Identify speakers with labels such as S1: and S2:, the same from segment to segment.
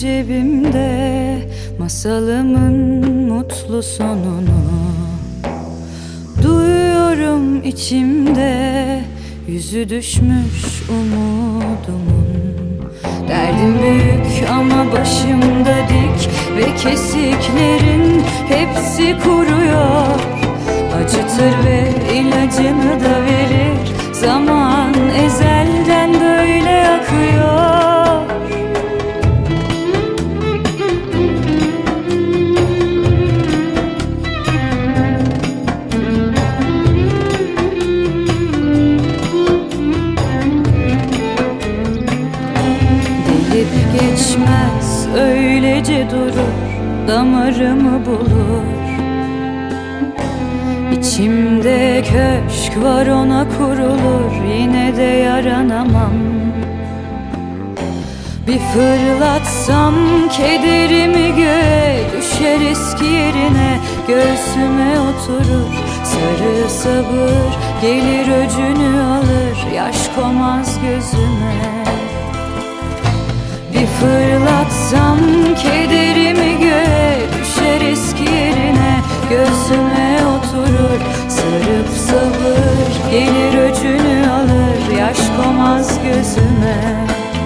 S1: cebimde masalımın mutlu sonunu. Duyuyorum içimde yüzü düşmüş umudumun. Derdim büyük ama başımda dik ve kesiklerin hepsi kuruyor. Acıtır ve ilacını da verir, zaman ezelden böyle akıyor. Delip geçmez, öylece durur, damarımı bulur. İçimde köşk var, ona kurulur, yine de yaranamam. Bir fırlatsam kederimi göğe, düşer eski yerine, göğsüme oturur. Sarı sabır gelir öcünü alır, yaş komaz gözüme. Bir fırlatsam kederimi göğe, düşer eski yerine, göğsüme oturur. Sarıp sabır gelir öcünü alır, yaş komaz gözüme.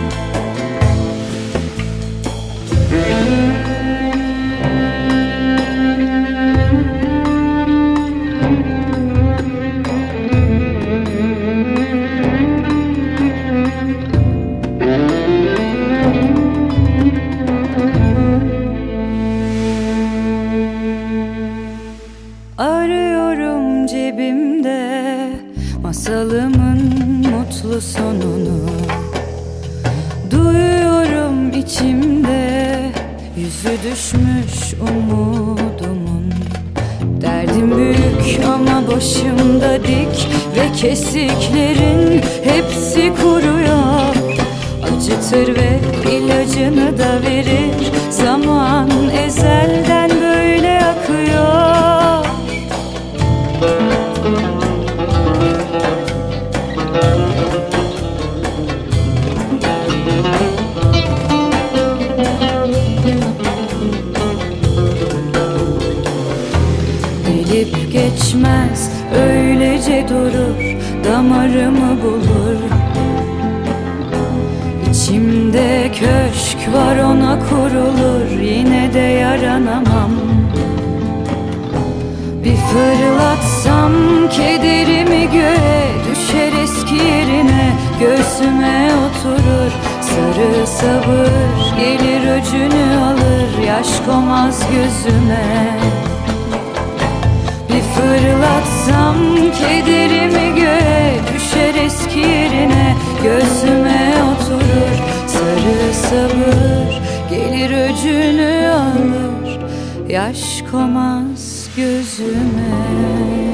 S1: Arıyorum cebimde masalımın mutlu sonunu. Duyuyorum içimde yüzü düşmüş umudumun. Derdim büyük ama başımda dik ve kesiklerin hepsi kuruyor. Acıtır ve ilacını da verir, zaman ezelden böyle akıyor. Delip geçmez, öylece durur, damarımı bulur. İçimde köşk var, ona kurulur, yine de yaranamam. Bir fırlatsam kederimi göğe, düşer eski yerine, göğsüme oturur. Sarı sabır gelir öcünü alır, yaş komaz gözüme. Bir fırlatsam kederimi göğe, düşer eski yerine, göğsüme oturur. Sarı sabır gelir öcünü alır, yaş komaz gözüme.